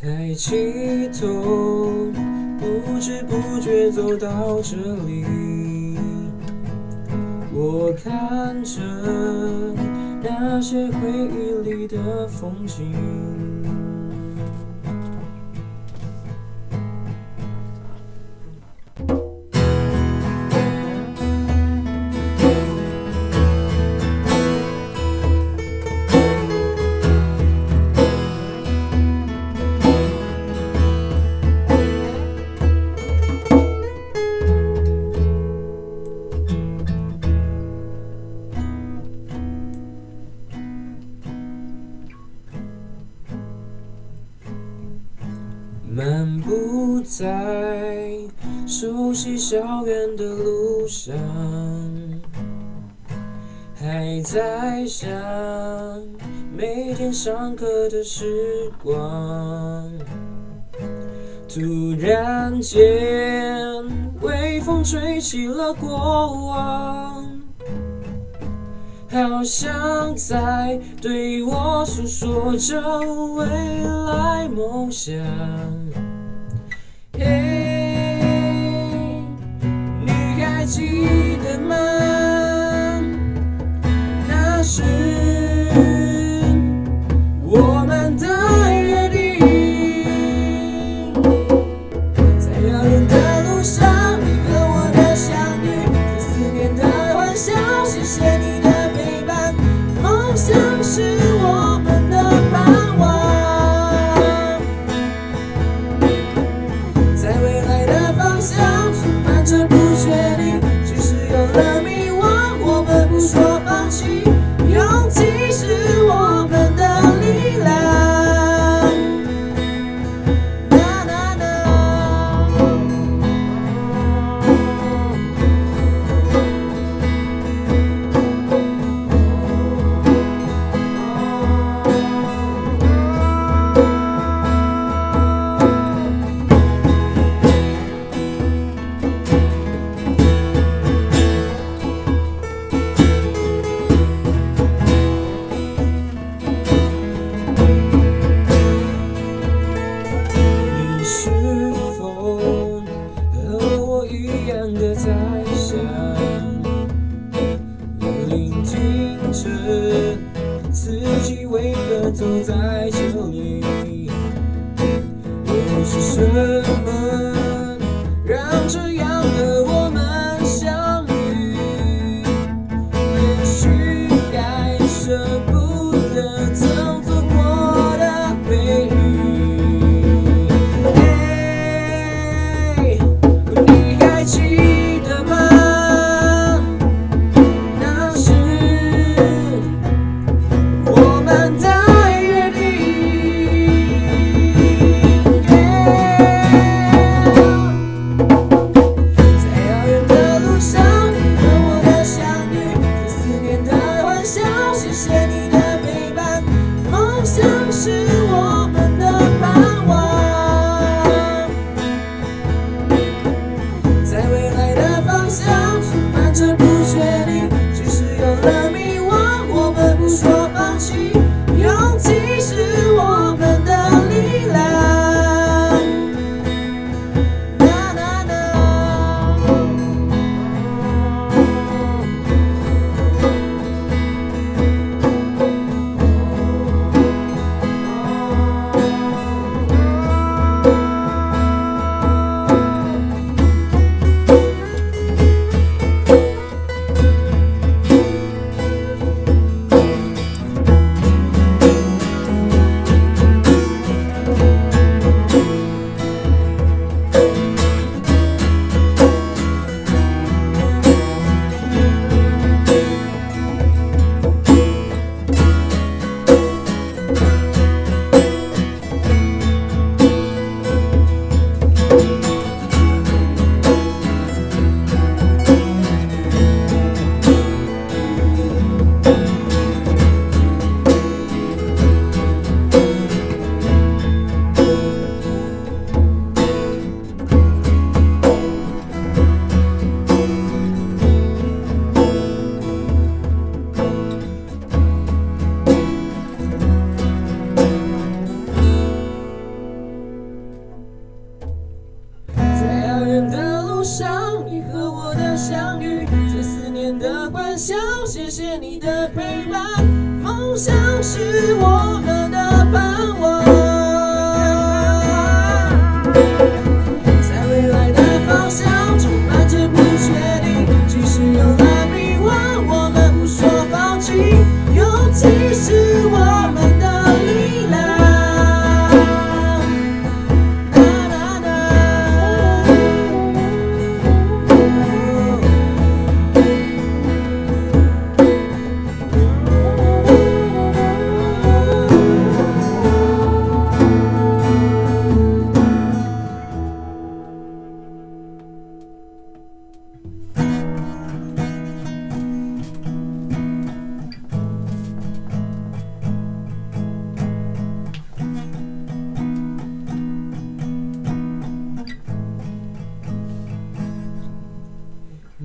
才起头，不知不觉走到这里。我看着那些回忆里的风景，漫步在熟悉校园的路上，还在想每天上课的时光。突然间，微风吹起了过往，好像在对我诉说着未来梦想。嘿，你还记得吗？那是我们的约定，在遥远的路上，你和我的相遇，这思念的欢笑，谢谢你的陪伴，梦想是我们的盼望。在未来的方向充满着不确定，即使有了迷惘，我们不说放弃，勇气是我们的力量。你是否和我一样的在想，聆听着自己为何走在这里？又是什么让这样的我们相遇？也许该舍不得曾走过的回忆。你还记得吗？那是我们的约定。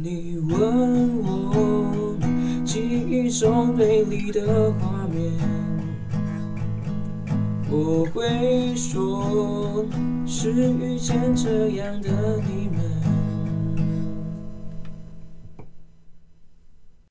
你问我记忆中美丽的画面，我会说是遇见这样的你们。